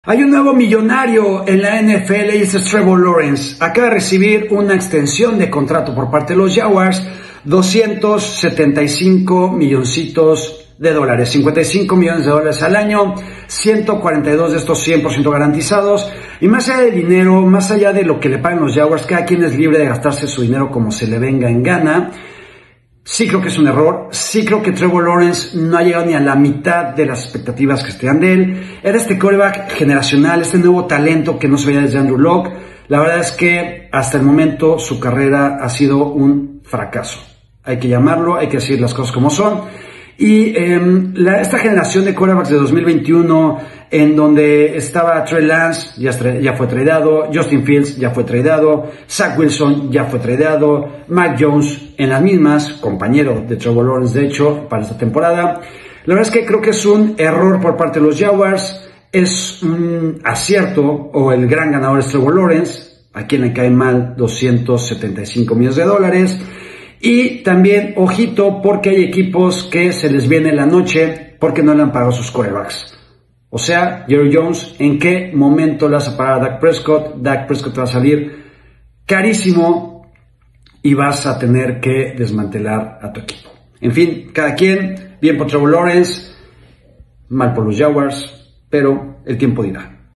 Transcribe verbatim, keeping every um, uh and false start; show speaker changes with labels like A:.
A: Hay un nuevo millonario en la N F L y ese es Trevor Lawrence. Acaba de recibir una extensión de contrato por parte de los Jaguars, doscientos setenta y cinco milloncitos de dólares, cincuenta y cinco millones de dólares al año, ciento cuarenta y dos de estos cien por ciento garantizados. Y más allá del dinero, más allá de lo que le pagan los Jaguars, cada quien es libre de gastarse su dinero como se le venga en gana. Sí creo que es un error, sí creo que Trevor Lawrence no ha llegado ni a la mitad de las expectativas que se tenían de él. Era este quarterback generacional, este nuevo talento que no se veía desde Andrew Luck. La verdad es que hasta el momento su carrera ha sido un fracaso. Hay que llamarlo, hay que decir las cosas como son. Y eh, la, esta generación de quarterbacks de dos mil veintiuno, en donde estaba Trey Lance, ya, ya fue tradeado, Justin Fields ya fue tradeado, Zach Wilson ya fue tradeado, Mac Jones en las mismas, compañero de Trevor Lawrence de hecho, para esta temporada. La verdad es que creo que es un error por parte de los Jaguars, es un acierto, o el gran ganador es Trevor Lawrence, a quien le cae mal doscientos setenta y cinco millones de dólares. Y también, ojito, porque hay equipos que se les viene la noche porque no le han pagado sus quarterbacks. O sea, Jerry Jones, ¿en qué momento le vas a pagar a Dak Prescott? Dak Prescott te va a salir carísimo y vas a tener que desmantelar a tu equipo. En fin, cada quien, bien por Trevor Lawrence, mal por los Jaguars, pero el tiempo dirá.